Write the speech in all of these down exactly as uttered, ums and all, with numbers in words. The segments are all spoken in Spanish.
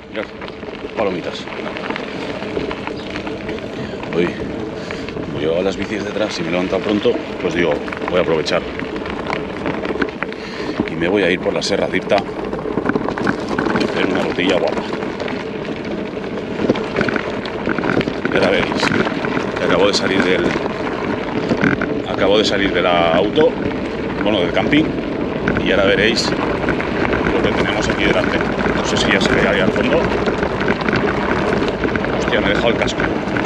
Mirad, palomitas. Uy, como llevaba las bicis detrás y me he levantado pronto, pues digo, voy a aprovechar. Y me voy a ir por la Serra d'Irta a hacer una rutilla guapa. Y ahora veréis que acabo de salir del... Acabo de salir del auto, bueno, del camping, y ahora veréis lo que tenemos aquí delante. No sé si ya se ve ahí al fondo. Hostia, me he dejado el casco.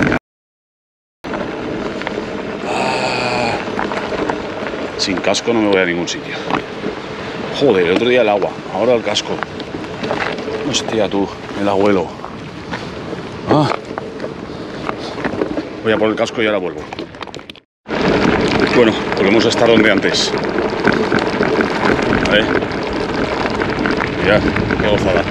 Ah, sin casco no me voy a ningún sitio. Joder, el otro día el agua, ahora el casco. Hostia tú, el abuelo. Ah. Voy a por el casco y ahora vuelvo. Bueno, volvemos a estar donde antes. ¿Vale? Ya, qué gozada.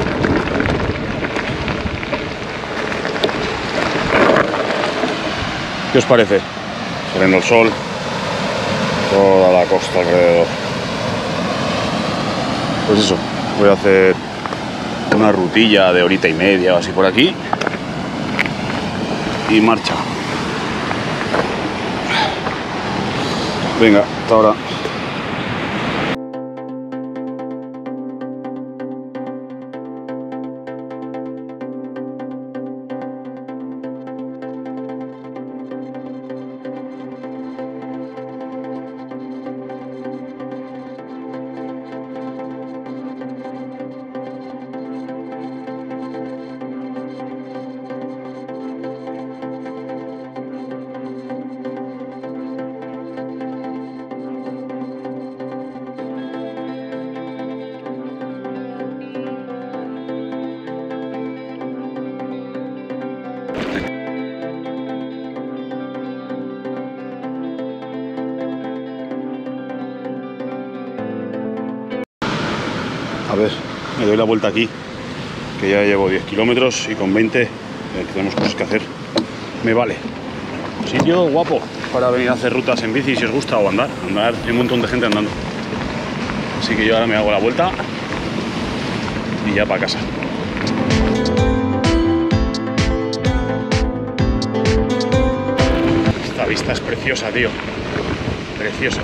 ¿Qué os parece? Sereno el sol, toda la costa alrededor. Pues eso, voy a hacer una rutilla de horita y media o así por aquí. Y marcha. Venga, hasta ahora. A ver, me doy la vuelta aquí, que ya llevo diez kilómetros y con veinte eh, tenemos cosas que hacer. Me vale. Sitio guapo para venir a hacer rutas en bici si os gusta, o andar. Andar, hay un montón de gente andando. Así que yo ahora me hago la vuelta y ya para casa. Esta vista es preciosa, tío. Preciosa.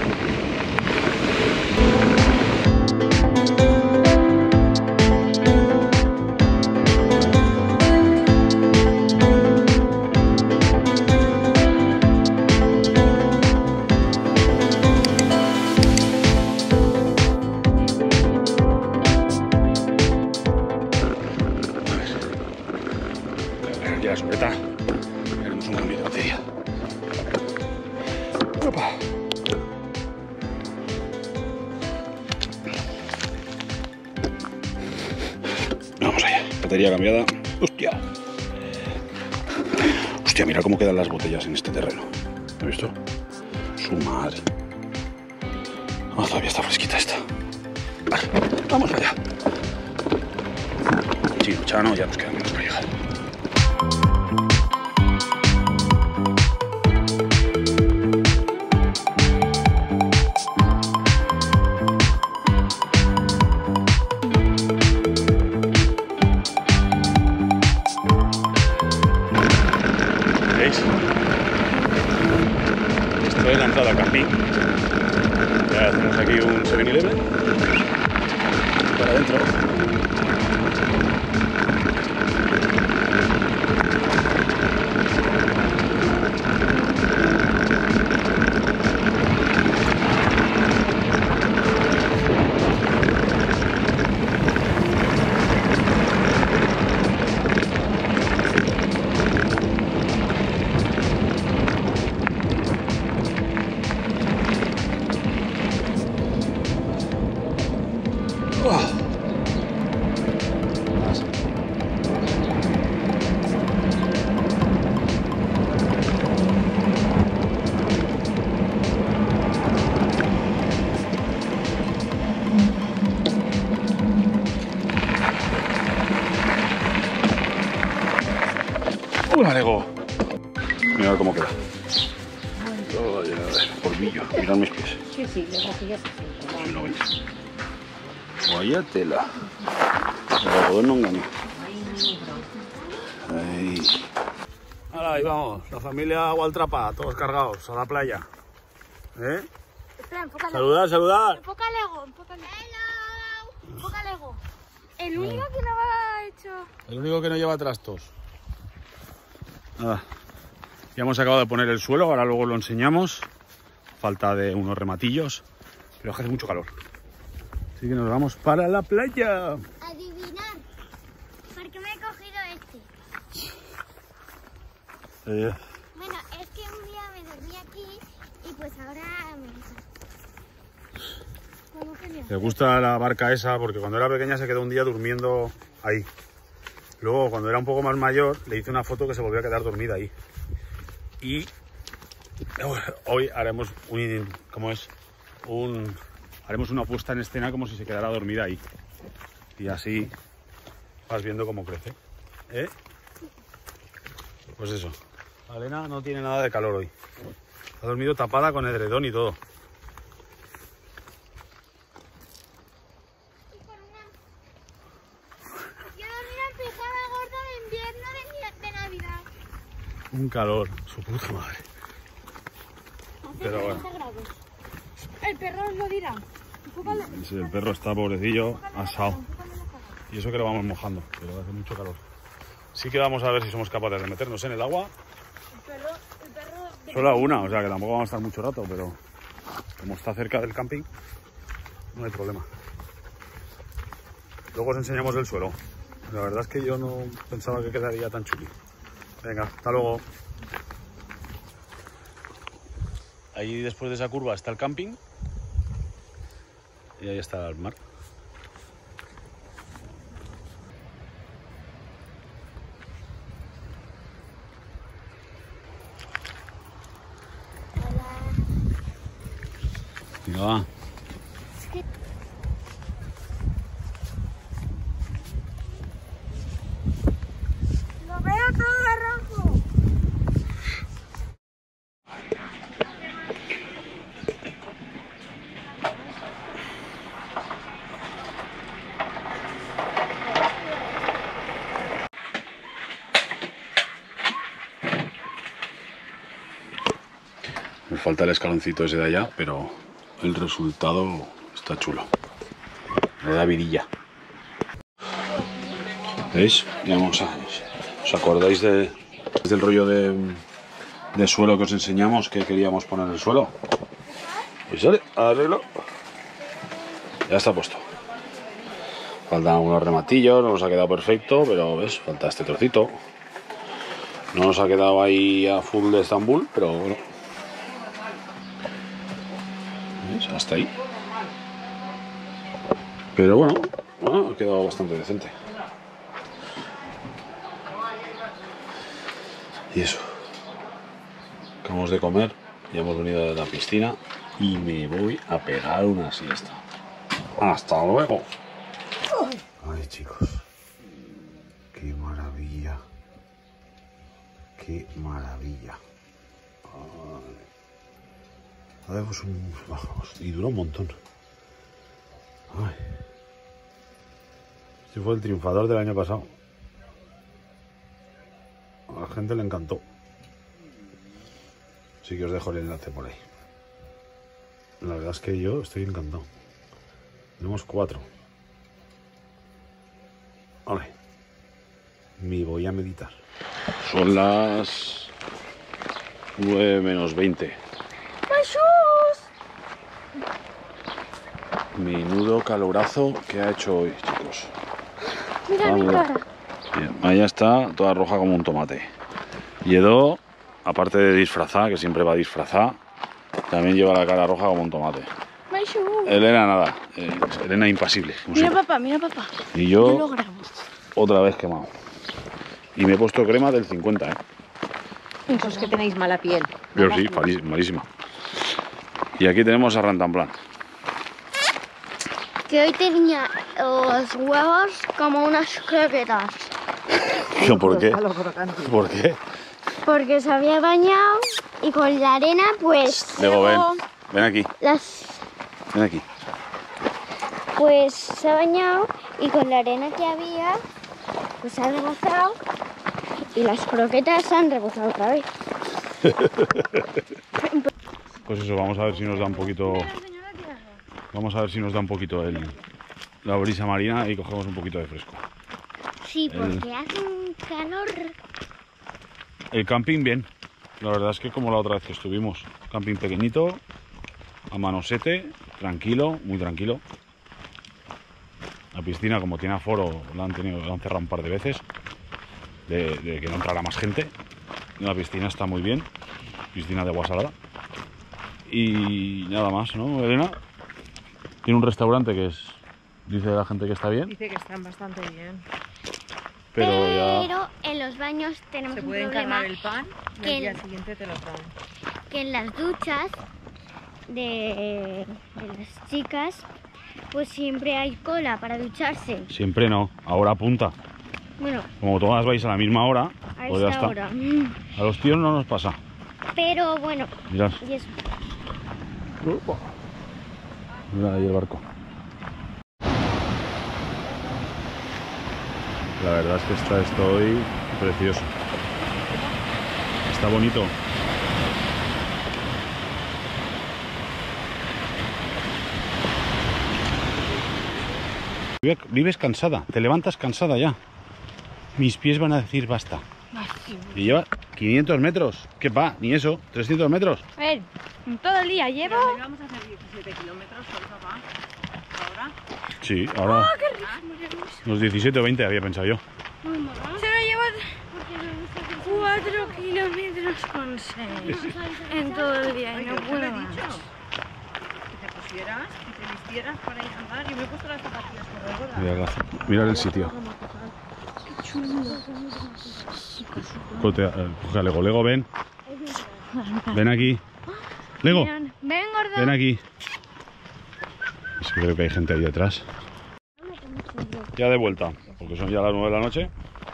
La escopeta, haremos un cambio de batería. Opa. Vamos allá, batería cambiada. Hostia. Hostia, mira cómo quedan las botellas en este terreno. ¿Has visto? Su madre. Oh, todavía está fresquita esta. Vale, vamos allá. Chino, chano, ya nos queda menos para llegar. Esto es la entrada al camping. Ya hacemos aquí un seven eleven para adentro. ¡Un alego! Mira cómo queda. Todo lleno de polvillo. Mirad mis pies. Sí, sí, luego que ya se siente. Si no veis. Vaya tela. El algodón no engaña. Ahí. Ahí. Ahora, ahí vamos, la familia Waltrapa, todos cargados, a la playa. ¿Eh? Espera, enfócale. Saludar, saludar. Enfócale, Ego, enfócale. Hello. Enfócale, Ego. El único que no ha hecho... El único que no lleva trastos. Nada. Ya hemos acabado de poner el suelo, ahora luego lo enseñamos. Falta de unos rematillos, pero hace mucho calor. Así que nos vamos para la playa. Adivinar. Porque me he cogido este. Eh, Bueno, es que un día me dormí aquí y pues ahora me gusta. ¿Cómo que no? Le gusta la barca esa porque cuando era pequeña se quedó un día durmiendo ahí. Luego, cuando era un poco más mayor, le hice una foto que se volvió a quedar dormida ahí. Y hoy haremos un, ¿cómo es? Un, haremos una puesta en escena como si se quedara dormida ahí. Y así vas viendo cómo crece. ¿Eh? Pues eso. Elena no tiene nada de calor hoy. Ha dormido tapada con edredón y todo. Un calor, su puta madre. Pero bueno. El perro os lo dirá. Sí, el perro está pobrecillo, asado. Y eso que lo vamos mojando, pero hace mucho calor. Sí que vamos a ver si somos capaces de meternos en el agua. El perro, el perro... Solo a una, o sea que tampoco vamos a estar mucho rato, pero como está cerca del camping, no hay problema. Luego os enseñamos el suelo. La verdad es que yo no pensaba que quedaría tan chuli. Venga, hasta luego. Ahí después de esa curva está el camping. Y ahí está el mar. Venga, va. Lo veo todo rojo. Me falta el escaloncito ese de allá, pero el resultado está chulo. Le da vidilla. ¿Veis? Ya vamos a... ¿Os acordáis de, del rollo de, de suelo que os enseñamos que queríamos poner en el suelo? Pues sale, arreglo. Ya está puesto. Faltan algunos rematillos, no nos ha quedado perfecto, pero ves, falta este trocito. No nos ha quedado ahí a full de Estambul, pero bueno. ¿Ves? Hasta ahí. Pero bueno, bueno, ha quedado bastante decente. Y eso. Acabamos de comer, ya hemos venido de la piscina y me voy a pegar una siesta. Hasta luego. Ay, chicos. Qué maravilla. Qué maravilla. Hacemos un... Vamos, y dura un montón. Ay. Este fue el triunfador del año pasado. A la gente le encantó. Así que os dejo el enlace por ahí. La verdad es que yo estoy encantado. Tenemos cuatro. Vale. Me voy a meditar. Son las nueve menos veinte. Menudo calorazo que ha hecho hoy, chicos. Mira mi cara. Bien, ahí está, toda roja como un tomate. Y Edo, aparte de disfrazar, que siempre va disfrazada, también lleva la cara roja como un tomate. Elena nada, eh, Elena impasible. Mira siempre. Papá, mira papá. Y yo, yo lo grabo. Otra vez quemado. Y me he puesto crema del cincuenta, ¿eh? Entonces que tenéis mala piel. Pero sí, malísima. Y aquí tenemos a Rantanplan. Que hoy tenía los huevos como unas croquetas. ¿Por qué? ¿Por qué? Porque se había bañado y con la arena pues... Luego ven, ven aquí, Las... ven aquí. Pues se ha bañado y con la arena que había pues se ha rebozado y las croquetas se han rebozado otra vez. Pues eso, vamos a ver si nos da un poquito... Vamos a ver si nos da un poquito el, la brisa marina y cogemos un poquito de fresco. Sí, porque el, hace un calor. El camping bien. La verdad es que como la otra vez que estuvimos. Camping pequeñito, a manosete, tranquilo, muy tranquilo. La piscina, como tiene aforo, la han, tenido, la han cerrado un par de veces. De, de que no entrara más gente. La piscina está muy bien. Piscina de agua salada. Y nada más, ¿no, Elena? Tiene un restaurante que es... Dice la gente que está bien. Dice que están bastante bien. Pero, Pero ya... en los baños tenemos Se un puede problema. encargar el pan y que al día el- siguiente te lo traen. Que en las duchas de, de las chicas, pues siempre hay cola para ducharse. Siempre no, ahora apunta. Bueno, Como todas vais a la misma hora, a pues ya esta está. hora. A los tíos no nos pasa. Pero bueno, Mirad. y eso. Mirad ahí el barco. La verdad es que está esto hoy precioso. Está bonito. Vives cansada, te levantas cansada ya. Mis pies van a decir basta. Y lleva quinientos metros. ¿Qué va? Ni eso, trescientos metros. A ver, todo el día llevo... Pero vamos a hacer diecisiete kilómetros, ¿por eso va? ¿Ahora? Sí, ahora unos diecisiete o veinte había pensado yo. Solo llevo cuatro kilómetros con seis en todo el día y no puedo más. Que te pusieras y te vistieras para ir a andar. Yo me he puesto las zapatillas por Mirad, mirad el sitio. Cote, eh, coge a Lego. Lego, ven. Ven aquí. Lego, Ven, gordo. ven aquí. Es que creo que hay gente ahí detrás. Ya de vuelta, porque son ya las nueve de la noche.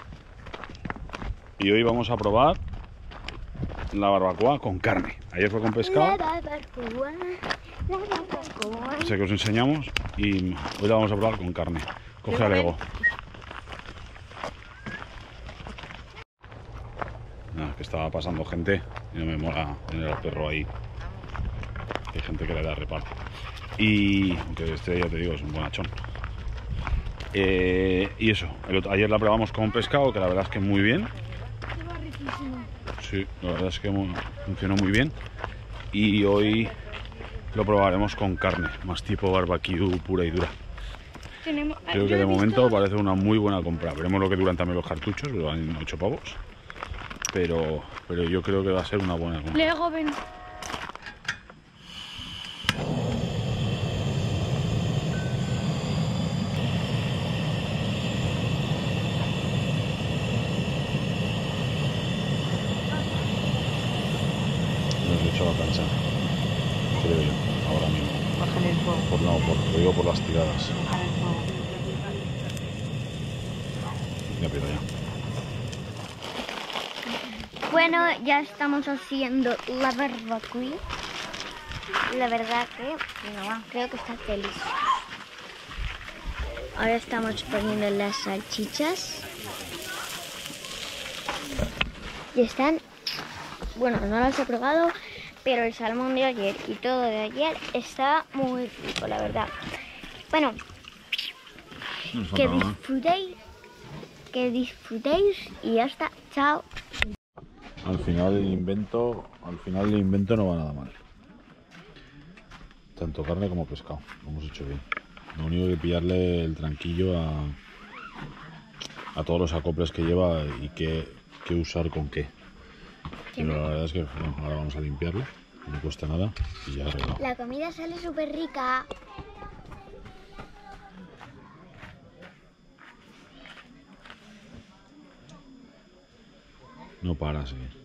Y hoy vamos a probar la barbacoa con carne. Ayer fue con pescado, La barbacoa, la barbacoa. ese que os enseñamos. Y hoy la vamos a probar con carne. Coge a Lego. Nada, que estaba pasando gente y no me mola tener al perro ahí. Hay gente que le da reparto. Y aunque este ya te digo es un bonachón. Eh, y eso, el otro- ayer la probamos con pescado, que la verdad es que muy bien. Sí, la verdad es que muy- funcionó muy bien. Y hoy lo probaremos con carne, más tipo barbecue pura y dura. Tenemos, Creo que de momento parece una muy buena compra. Veremos lo que duran también los cartuchos, que van ocho pavos. Pero, pero yo creo que va a ser una buena compra. Lego, ven. Nos he hecho la cancha, creo yo, ahora mismo. Bajan el fuego. Por, no, por, lo digo por las tiradas. Bajan el fuego. Ya, pero ya. Bueno, ya estamos haciendo la barbacoa. La verdad que no, creo que está feliz. Ahora estamos poniendo las salchichas. Y están, bueno, no las he probado, pero el salmón de ayer y todo de ayer está muy rico, la verdad. Bueno, que disfrutéis, que disfrutéis y ya está. Chao. Al final el invento, al final el invento no va nada mal. Tanto carne como pescado, lo hemos hecho bien. Lo único que pillarle el tranquillo a, a todos los acoples que lleva y qué, qué usar con qué. Pero la verdad es que bueno, ahora vamos a limpiarlo, no cuesta nada y ya arreglado. La comida sale súper rica. No para, sí.